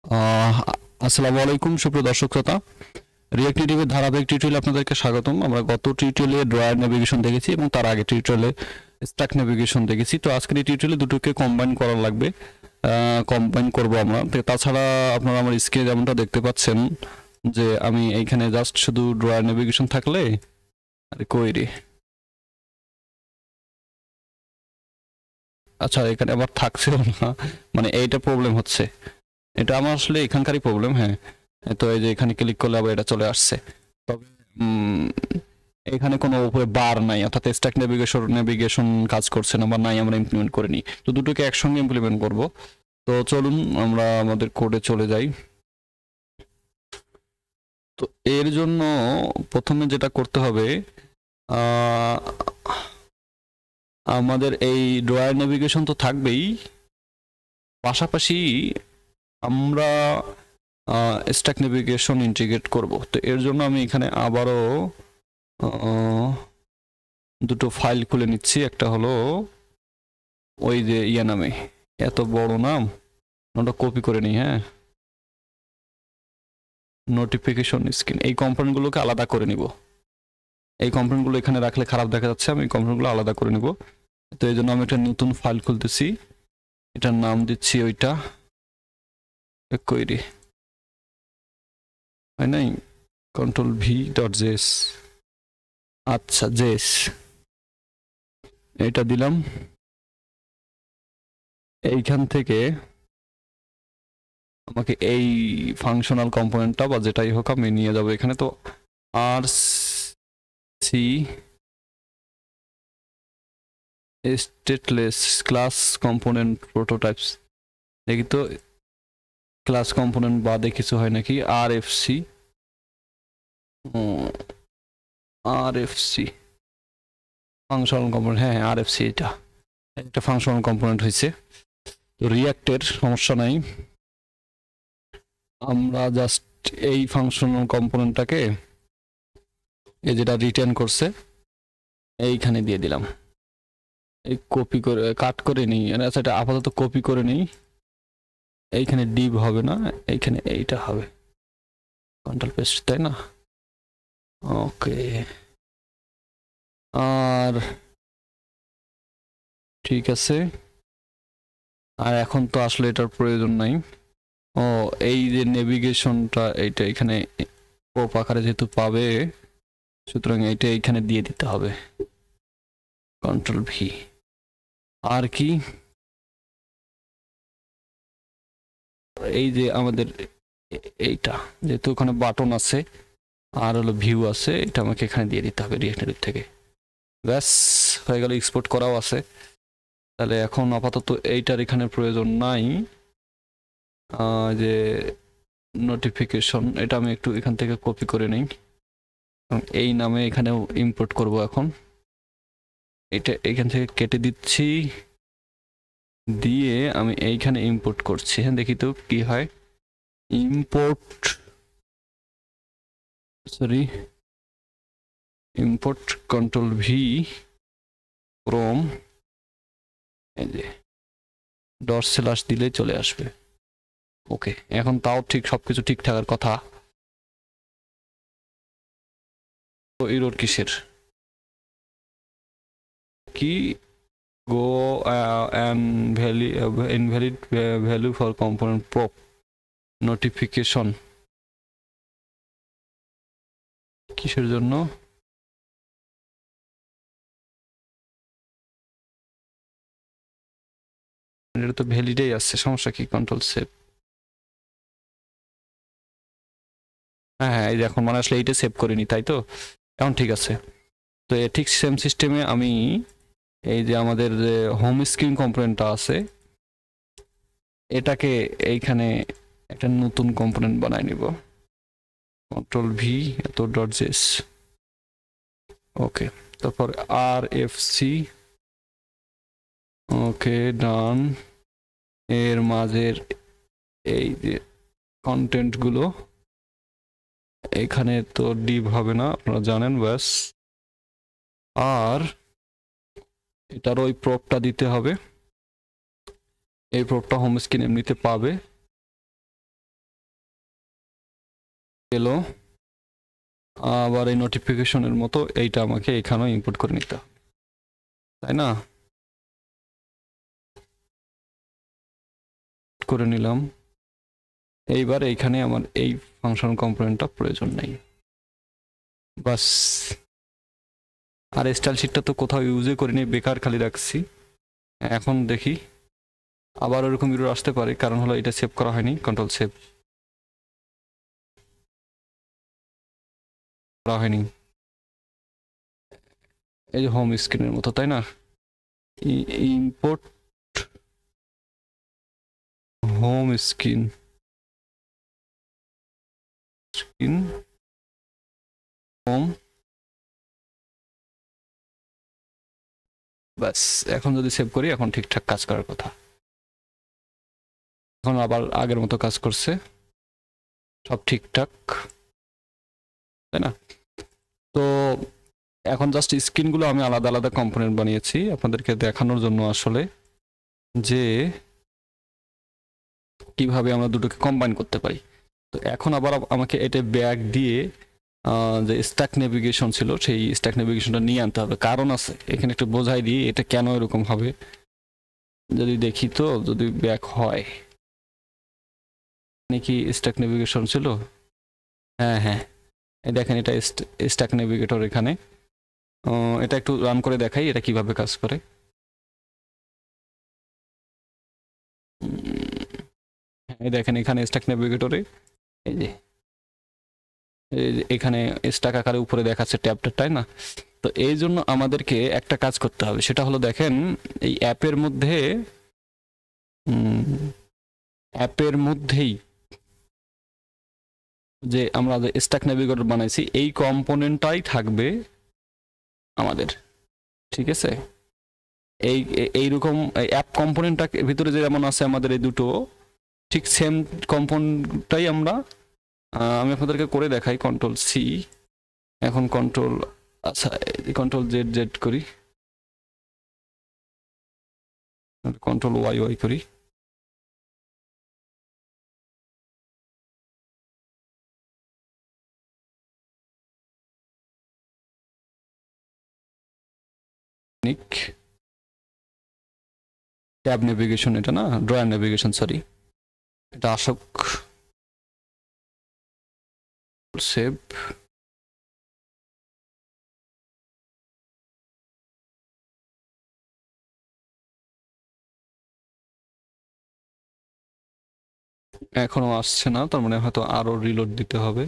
আহ আসসালামু আলাইকুম সুপ্রিয় দর্শক শ্রোতা, রিয়েক্ট নেটিভের ধারাবাহিক টিউটোরিয়ালে আপনাদেরকে স্বাগতম। আমরা গত টিউটোরিয়ালে ড্রয়ার নেভিগেশন দেখেছি এবং তার আগে টিউটোরিয়ালে স্ট্যাক নেভিগেশন দেখেছি। তো আজকের এই টিউটোরিয়ালে দুটোকে কম্বাইন করা লাগবে, কম্বাইন করব আমরা। তাছাড়া আপনারা আমার স্ক্রিনে যেমনটা দেখতে পাচ্ছেন যে আমি এইখানে জাস্ট শুধু ড্রয়ার নেভিগেশন থাকলে আরে কই রে, আচ্ছা এখানে আবার থাকছেও না, মানে এইটা প্রবলেম হচ্ছে। এটা আমার আসলে এখানকারই প্রবলেম। হ্যাঁ, তো এই যে এখানে ক্লিক করলে আবার এটা চলে আসছে। তবে এখানে কোনো উপরে বার নাই, অর্থাৎ স্ট্যাক নেভিগেশন কাজ করছে না বা নাই, আমরা ইমপ্লিমেন্ট করিনি। তো দুটোকে একসঙ্গে ইমপ্লিমেন্ট করব। তো চলুন আমরা আমাদের কোডে চলে যাই। তো এর জন্য প্রথমে যেটা করতে হবে, আমাদের এই ড্রয়ার নেভিগেশন তো থাকবেই, পাশাপাশি আমরা স্ট্যাক নেভিগেশন ইন্টিগ্রেট করব। তো এর জন্য আমি এখানে আবারও দুটো ফাইল খুলে নিচ্ছি। একটা হলো ওই যে ইয়া নামে, এত বড় নাম, ওটা কপি করে নিই। হ্যাঁ, নোটিফিকেশন স্ক্রিন, এই কম্পোনেন্টগুলোকে আলাদা করে নিব। এই কম্পোনেন্টগুলো এখানে রাখলে খারাপ দেখা যাচ্ছে, আমি কম্পোনেন্টগুলো আলাদা করে নিব। তো এই জন্য আমি একটা নতুন ফাইল খুলতেছি, এটার নাম দিচ্ছি ওইটা কইরি হয় নাই, কন্ট্রোল ভি ডট জেস। আচ্ছা জেস এটা দিলাম। এইখান থেকে আমাকে এই ফাংশনাল কম্পোনেন্টটা বা যেটাই হোক আমি নিয়ে যাব এখানে। তো R C stateless class component prototypes, দেখি তো ক্লাস কম্পোনেন্ট বাদে কিছু হয় নাকি। R F C, functional component, হ্যাঁ আর এফ সি, এটা একটা ফাংশনাল কম্পোনেন্ট হয়েছে। তো রিয়াক্টের সমস্যা নাই, আমরা জাস্ট এই ফাংশনাল কম্পোনেন্টটাকে এই যেটা রিটার্ন করছে এইখানে দিয়ে দিলাম। এই কপি করে কাট করে নিই, আচ্ছা এটা আপাতত কপি করে নিই। এইখানে ডিভ হবে না, এইখানে এইটা হবে, কন্ট্রোল পেস্ট, তাই না? ওকে, আর ঠিক আছে। আর এখন তো আসলে এটার প্রয়োজন নাই। ও এই যে নেভিগেশনটা, এইটা এখানে পপ আকারে যেহেতু পাবে, সুতরাং এইটা এইখানে দিয়ে দিতে হবে, কন্ট্রোল ভি। আর কি, এই যে আমাদের এইটা যেহেতু ওখানে বাটন আছে আর হলো ভিউ আছে, এটা আমাকে এখানে দিয়ে দিতে হবে রিয়েক্ট থেকে। ব্যাস হয়ে গেল, এক্সপোর্ট করাও আছে। তাহলে এখন আপাতত এইটার এখানে প্রয়োজন নাই। যে নোটিফিকেশন, এটা আমি একটু এখান থেকে কপি করে নিই, এই নামে এখানেও ইম্পোর্ট করব। এখন এটা এখান থেকে কেটে দিচ্ছি, দিয়ে আমি এইখানে ইম্পোর্ট করছি। হ্যাঁ, দেখি তো কি হয়। Import, sorry, import control V from, এই যে ডট স্ল্যাশ দিলে চলে আসবে। ওকে, এখন তাও ঠিক সবকিছু ঠিক থাকার কথা। তো এরর কিসের কি, go invalid value for component prop notification, কিসের জন্য? এটা তো ভ্যালিডেই আসছে, সমস্যা কি? কন্ট্রোল সেভ, হ্যাঁ হ্যাঁ, এই এখন মানে আসলে এইটা সেভ করিনি, তাই তো এখন ঠিক আছে। তো ঠিক সেম সিস্টেমে আমি এই যে আমাদের যে হোম স্ক্রিন কম্পোনেন্টটা আছে, এটাকে এইখানে একটা নতুন কম্পোনেন্ট বানাই নিব, কন্ট্রোল ভি এত ডট জেস। ওকে, তারপর আর এফ সি, ওকে ডান। এর মাঝের এই যে কন্টেন্ট গুলো এখানে তো ডিভ হবে না, আপনারা জানেন। ব্যাস, আর এটার ওই প্রপটা দিতে হবে। এই প্রপটা হোম স্ক্রিন এমনিতে পাবে, এলো, আবার এই নোটিফিকেশনের মতো এইটা আমাকে এখানেও ইনপুট করে নিতে হবে, তাই না? করে নিলাম। এইবার এইখানে আমার এই ফাংশন কম্পোনেন্টটা প্রয়োজন নেই, বাস। আর স্টাইল শিটটা তো কোথাও ইউজে করিনি, বেকার খালি রাখছি। এখন দেখি আবার ওরকম এরর আসতে পারে, কারণ হলো এটা সেভ করা হয়নি। কন্ট্রোল সেভ করা হয়নি, এই যে হোম স্ক্রিনের মতো, তাই না? ইম্পোর্ট হোম স্ক্রিন, হোম, ব্যাস। এখন যদি সেভ করি, এখন ঠিকঠাক কাজ করার কথা। এখন আবার আগের মতো কাজ করছে, সব ঠিকঠাক, তাই না? তো এখন জাস্ট স্ক্রিনগুলো আমি আলাদা আলাদা কম্পোনেন্ট বানিয়েছি আপনাদেরকে দেখানোর জন্য, আসলে যে কিভাবে আমরা দুটোকে কম্বাইন করতে পারি। তো এখন আবার আমাকে এটা ব্যাক দিয়ে যে স্ট্যাক নেভিগেশন ছিল, সেই স্ট্যাক নেভিগেশনটা নিয়ে আনতে হবে। কারণ আছে এখানে, একটু বোঝাই দিই এটা কেন এরকম হবে। যদি দেখি তো, যদি ব্যাক হয়, নাকি স্ট্যাক নেভিগেশন ছিল, হ্যাঁ হ্যাঁ, এই দেখেন এটা স্ট্যাক নেভিগেটর। এখানে এটা একটু রান করে দেখাই এটা কিভাবে কাজ করে। এই দেখেন এখানে স্ট্যাক নেভিগেটরে এই যে এখানে স্ট্যাক আকারে উপরে দেখাচ্ছে ট্যাবটা, তাই না? তো এই জন্য আমাদেরকে একটা কাজ করতে হবে, সেটা হলো দেখেন এই অ্যাপের মধ্যেই যে আমরা যে স্ট্যাক নেভিগেটর বানাইছি, এই কম্পোনেন্টটাই থাকবে আমাদের, ঠিক আছে? এইরকম অ্যাপ কম্পোনেন্টটা ভিতরে যে যেমন আছে আমাদের এই দুটো, ঠিক সেম কম্পোনেন্টটাই আমরা আমি আপনাদেরকে করে দেখাই। কন্ট্রোল সি, এখন কন্ট্রোল, আচ্ছা কন্ট্রোল জেড জেড করি, কন্ট্রোল ওয়াই ওয়াই করি। ট্যাব নেভিগেশন এটা না, ড্রয়ার নেভিগেশন, সরি, এটা আসক। সেভ, এখনো আসছে না, তার মানে হয়তো আরো রিলোড দিতে হবে।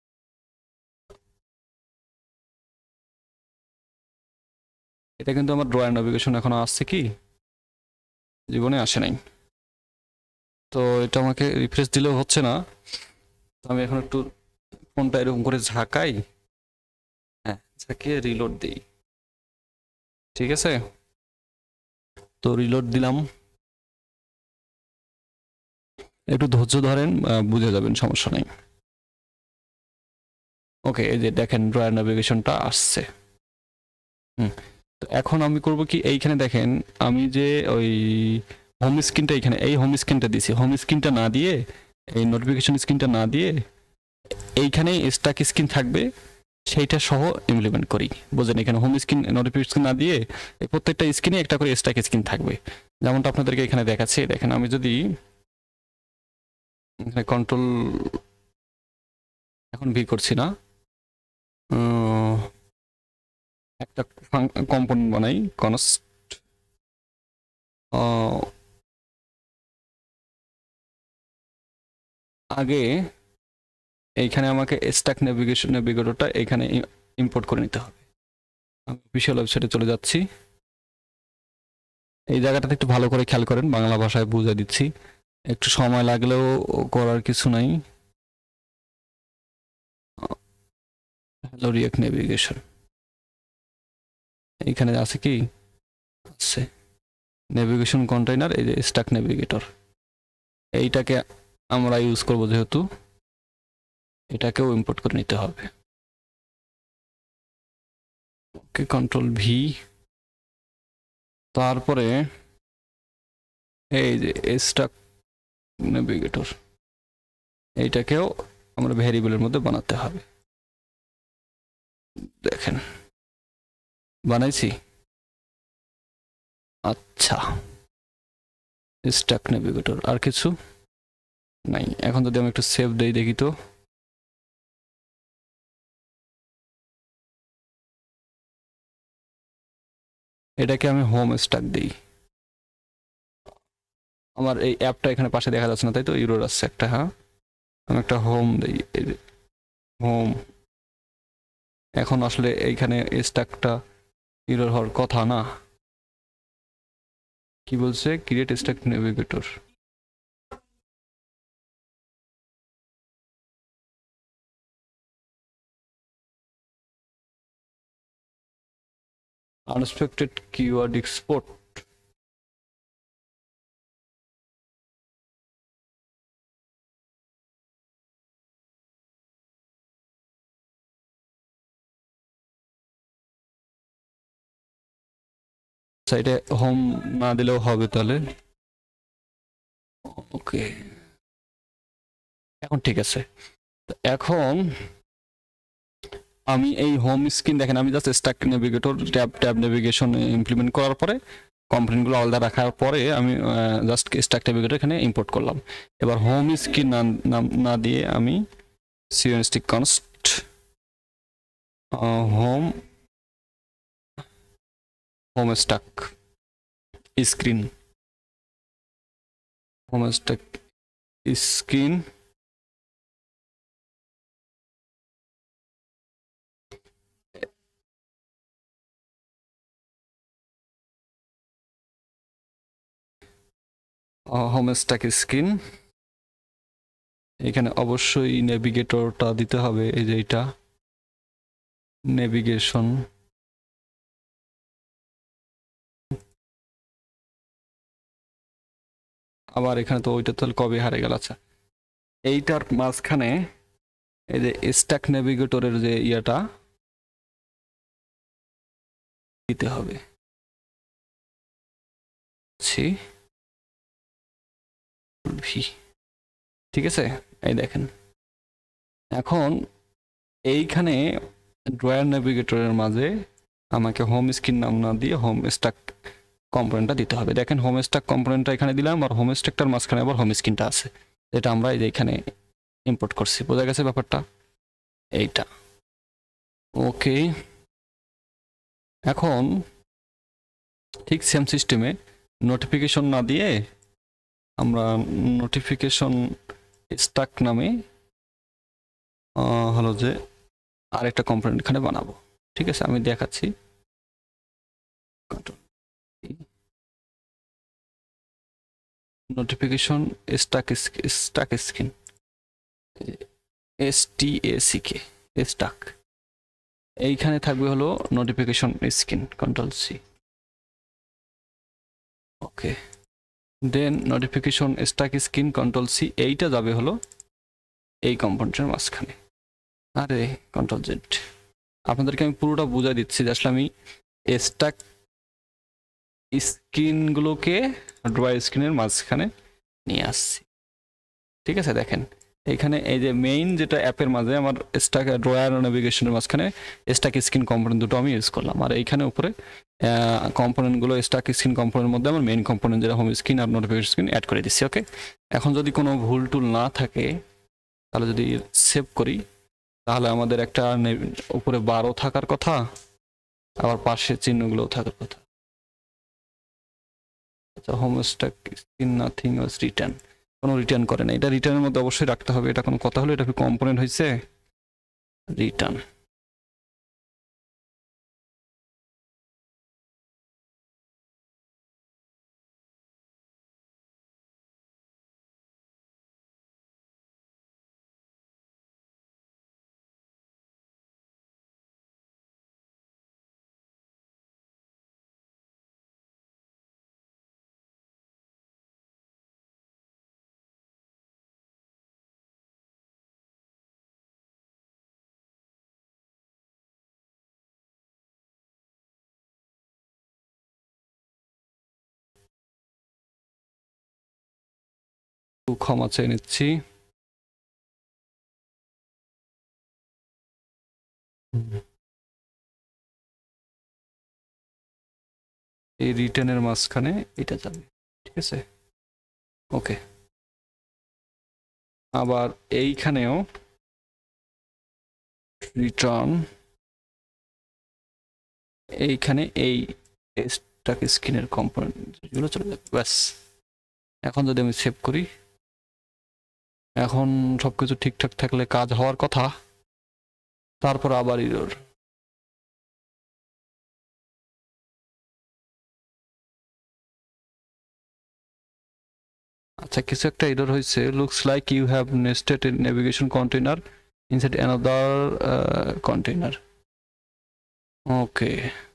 এটা কিন্তু আমার ড্রয়ার নেভিগেশন এখনো আসছে কি, জীবনে আসে নাই। তো এটা আমাকে রিফ্রেশ দিলেও হচ্ছে না। আমি এখন একটু ফোনটা এরকম করে ঝাঁকাই, হ্যাঁ ঝাঁকিয়ে রিলোড দিই, ঠিক আছে? তো রিলোড দিলাম, একটু ধৈর্য ধরেন, বুঝে যাবেন, সমস্যা নেই। ওকে, এই যে দেখেন ড্রয়ার নেভিগেশনটা আসছে। তো এখন আমি করব কি, এইখানে দেখেন আমি যে ওই হোম স্ক্রিনটা, এখানে এই হোম স্ক্রিনটা দিছি, হোম স্ক্রিনটা না দিয়ে, এই নোটিফিকেশন স্ক্রিনটা না দিয়ে এইখানে স্ট্যাক স্ক্রিন থাকবে, সেইটা সহ ইমপ্লিমেন্ট করি। বুঝলেন? এখানে হোম স্ক্রিন নোটিফিকেশন না দিয়ে এই প্রত্যেকটা স্ক্রিনে একটা করে স্ট্যাক স্ক্রিন থাকবে, যেমনটা আপনাদেরকে এখানে দেখাচ্ছি। দেখেন আমি যদি এখানে কন্ট্রোল, এখন ভি করছি না, একটা কম্পোনেন্ট বানাই, কনস্ট আগে এইখানে আমাকে স্ট্যাক নেভিগেটরটা এখানে ইম্পোর্ট করে নিতে হবে। আমি অফিসিয়াল ওয়েবসাইটে চলে যাচ্ছি। এই জায়গাটাতে একটু ভালো করে খেয়াল করেন, বাংলা ভাষায় বুঝিয়ে দিচ্ছি, একটু সময় লাগলেও করার কিছু নাই। হ্যালো রিয়েক্ট নেভিগেশন, এইখানে আছে কি, আছে নেভিগেশন কন্টেইনার, এই যে স্ট্যাক নেভিগেটর, এইটাকে আমরা ইউজ করব, যেহেতু এটাকেও ইম্পোর্ট করে নিতে হবে। ওকে, কন্ট্রোল ভি, তারপরে এই যে স্ট্যাক নেভিগেটর, এইটাকেও আমরা ভ্যারিয়েবলের মধ্যে বানাতে হবে। দেখেন বানাইছি। আচ্ছা, স্ট্যাক নেভিগেটর, আর কিছু নাই। এখন যদি আমি একটু সেভ দেই দেখি তো, এটাকে আমি হোম স্ট্যাক দিই। আমার এই অ্যাপটা এখানে পাশে দেখা যাচ্ছে না, তাই তো? ইউরোর আছে একটা, হ্যাঁ। আমি একটা হোম দিই, হোম। এখন আসলে এইখানে স্ট্যাকটা ইউরোর হওয়ার কথা না। কি বলছে? Create stack navigator. Unexpected keyword export. সাইডে হোম না দিলেও হবে তাহলে। ওকে, এখন ঠিক আছে। এখন আমি এই হোম স্ক্রিন দেখেন, আমি just stack navigator tab navigation implement করার পরে কম্পোনেন্টগুলো আলাদা রাখার পরে আমি জাস্ট স্ট্যাক নেভিগেটর এখানে ইম্পোর্ট করলাম। এবার হোম স্ক্রিন না দিয়ে আমি সিওএনস্টিক const home home stack screen, home stack screen home stack screen. এখানে অবশ্যই নেভিগেটরটা দিতে হবে, এই যে এটা নেভিগেশন। আবার এখানে তো ওইটা তো কবে হারে গেল। আচ্ছা, এইটার মাঝখানে এই যে স্ট্যাক নেভিগেটরের যে ইয়াটা দিতে হবে। ঠিক আছে, এই দেখেন। এখন এইখানে ড্রয়ার নেভিগেটরের মাঝে আমাকে হোম স্ক্রিন নাম না দিয়ে হোম স্ট্যাক কম্পোনেন্টটা দিতে হবে। দেখেন হোম স্ট্যাক কম্পোনেন্টটা এখানে দিলাম, আর হোম স্ট্যাকটার মাঝখানে আবার হোম স্ক্রিনটা আছে, এটা আমরা এই যে এখানে ইম্পোর্ট করছি। বোঝা গেছে ব্যাপারটা? এইটা ওকে। এখন ঠিক সেম সিস্টেমে নোটিফিকেশন না দিয়ে আমরা নোটিফিকেশন স্ট্যাক নামে হলো যে আরেকটা কম্পোনেন্ট এখানে বানাবো। ঠিক আছে, আমি দেখাচ্ছি। Notification stack screen, STACK stack. এইখানে থাকবে হলো notification screen, control C. Okay, then notification stack screen control C, এইটা যাবে হলো এই কম্পোনেন্টের মাঝখানে। আরে কন্ট্রোল জেড। আপনাদেরকে আমি পুরোটা বুঝাই দিচ্ছি যে আসলে আমি স্ট্যাক স্ক্রিনগুলোকে ড্রয়ার স্ক্রিনের মাঝখানে নিয়ে আসছি। ঠিক আছে, দেখেন এইখানে এই যে মেইন যেটা অ্যাপের মাঝে আমার স্ট্যাক ড্রয়ার নেভিগেশনের মাঝখানে স্ট্যাক স্ক্রিন কম্পোনেন্ট দুটো আমি ইউজ করলাম, আর এইখানে উপরে কম্পোনেন্টগুলো স্ট্যাক স্ক্রিন কম্পোনেন্টের মধ্যে আমার মেইন কম্পোনেন্ট যেটা হোম স্ক্রিন আর নোটিফিকেশন স্ক্রিন অ্যাড করে দিচ্ছি। ওকে, এখন যদি কোনো ভুল টুল না থাকে তাহলে যদি সেভ করি, তাহলে আমাদের একটা উপরে 12 থাকার কথা, আবার পাশে চিহ্নগুলোও থাকার কথা। আচ্ছা, home stack screen nothing was return, কোনো রিটার্ন করে না। এটা রিটার্নের মধ্যে অবশ্যই রাখতে হবে, এটা কোনো কথা হলো? এটা কম্পোনেন্ট হয়েছে রিটার্ন। ক্ষমা চেয়ে নিচ্ছি। এই রিটার্নের মাঝখানে এটা যাবে, ঠিক আছে। ওকে, আবার এইখানেও রিটার্ন, এইখানে এই স্ট্যাক স্ক্রিনের কম্পোনেন্ট যেগুলো চলে যাবে, ব্যাস। এখন যদি আমি সেভ করি, এখন সবকিছু ঠিকঠাক থাকলে কাজ হওয়ার কথা, তারপর আবার এরর। আচ্ছা, কিছু একটা এরর হয়েছে, looks like you have nested navigation container inside another container. Okay,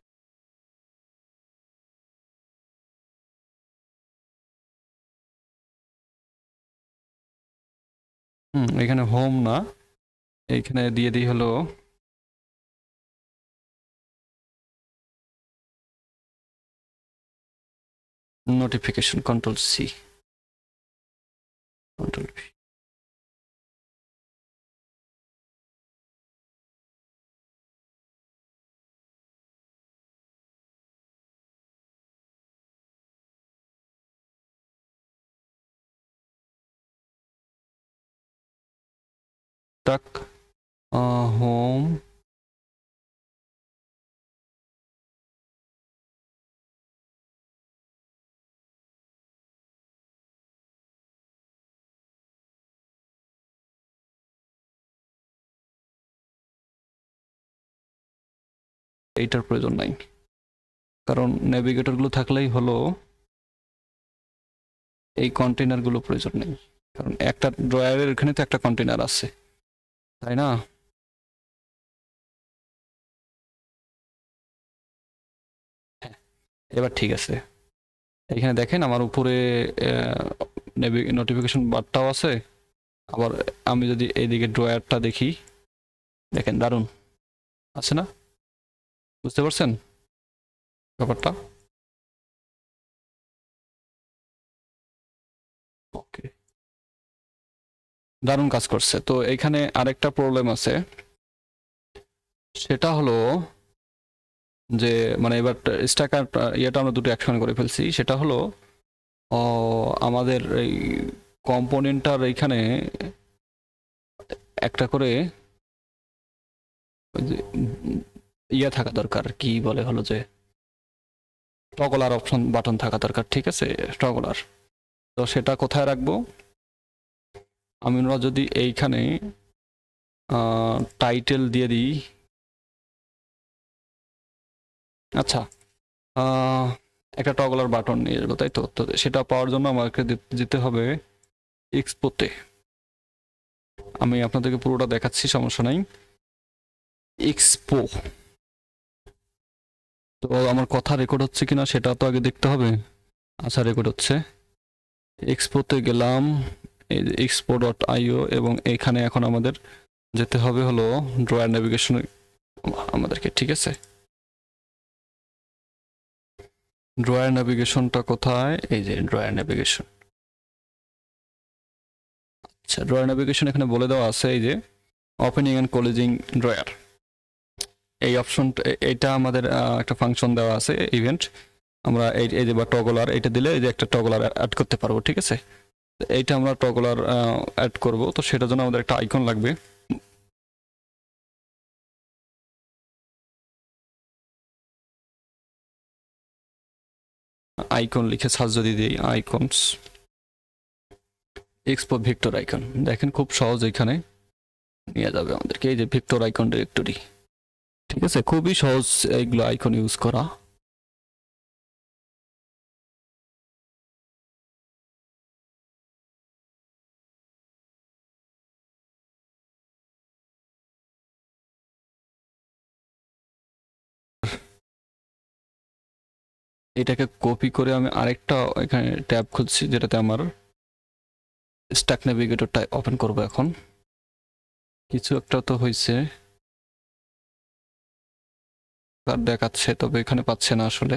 এখানে হোম না, এইখানে দিয়ে দিই হলো notification, control C, control V. টাক হোম, এইটার প্রয়োজন নাই, কারণ নেভিগেটর গুলো থাকলেই হলো, এই কন্টেইনার গুলো প্রয়োজন নেই, কারণ একটা ড্রয়ারের এখানে তো একটা কন্টেইনার আছে, তাই না? হ্যাঁ, এবার ঠিক আছে। এখানে দেখেন আমার উপরে নোটিফিকেশন বারটাও আছে, আবার আমি যদি এইদিকে ড্রয়ারটা দেখি, দেখেন দারুণ আছে না? বুঝতে পারছেন ব্যাপারটা? ওকে, দারুণ কাজ করছে। তো এখানে আরেকটা প্রবলেম আছে, সেটা হলো যে মানে এবার স্ট্যাকার ইয়েটা আমরা দুটো একসঙ্গে করে ফেলছি, সেটা হলো আমাদের এই কম্পোনেন্টটার এইখানে একটা করে ইয়ে থাকা দরকার, কি বলে হলো যে টগলার অপশন বাটন থাকা দরকার, ঠিক আছে, টগলার। তো সেটা কোথায় রাখবো? আমরা যদি এইখানে টাইটেল দিয়ে দিই, আচ্ছা, একটা টগলার বাটন নিয়ে যাবো, তাই তো? তো সেটা পাওয়ার জন্য আমাকে যেতে হবে এক্সপোতে। আমি আপনাদেরকে পুরোটা দেখাচ্ছি, সমস্যা নাই। এক্সপো, তো আমার কথা রেকর্ড হচ্ছে কিনা সেটা তো আগে দেখতে হবে। আচ্ছা, রেকর্ড হচ্ছে। এক্সপোতে গেলাম, এই যে এক্সপো ডট আইও, এবং এখানে এখন আমাদের যেতে হবে হলো ড্রয়ার নেভিগেশন আমাদেরকে, ঠিক আছে। ড্রয়ার নেভিগেশনটা কোথায়? এই যে ড্রয়ার নেভিগেশন। আচ্ছা, ড্রয়ার নেভিগেশন এখানে বলে দেওয়া আছে, এই যে ওপেনিং এন্ড ক্লোজিং ড্রয়ার, এই অপশনটা, এইটা আমাদের একটা ফাংশন দেওয়া আছে ইভেন্ট, আমরা এই যে বা টগলার, এটা দিলে এই যে একটা টগলার অ্যাড করতে পারবো, ঠিক আছে। এইটা আমরা টগলার অ্যাড করব, তো সেটার জন্য আমাদের একটা আইকন লাগবে। আইকন লিখে সার্চ যদি দিই, আইকনস, এক্সপো ভিক্টর আইকন, দেখেন খুব সহজ, এখানে নিয়ে যাবে আমাদেরকে, এই যে ভিক্টর আইকন ডিরেক্টরি, ঠিক আছে, খুবই সহজ এইগুলো আইকন ইউজ করা। এটাকে কপি করে আমি আরেকটা এখানে ট্যাব খুঁজছি, যেটাতে আমার স্ট্যাক নেভিগেটরটা ওপেন করব। এখন কিছু একটা তো হয়েছে, তার দেখাচ্ছে, তবে এখানে পাচ্ছে না আসলে।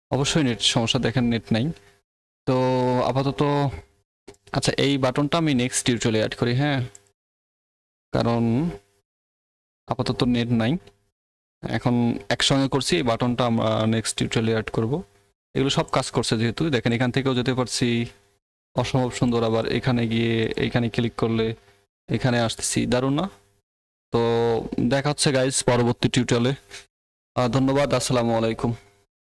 অবশ্যই নেট সমস্যা, দেখেন নেট নাই। তো আপাতত আচ্ছা, এই বাটনটা আমি নেক্সট টিউটোরিয়ালে অ্যাড করি, হ্যাঁ, কারণ আপাতত নেট নাই। এখন একসঙ্গে করছি, এই বাটনটা আমরা নেক্সট টিউটোরিয়ালে অ্যাড করব। এগুলো সব কাজ করছে যেহেতু, দেখেন এখান থেকেও যেতে পারছি, অসম্ভব সুন্দর। আবার এখানে গিয়ে এইখানে ক্লিক করলে এখানে আসতেছি, দারুণ না? তো দেখা হচ্ছে গাইজ পরবর্তী টিউটোরিয়ালে। ধন্যবাদ, আসসালামু আলাইকুম।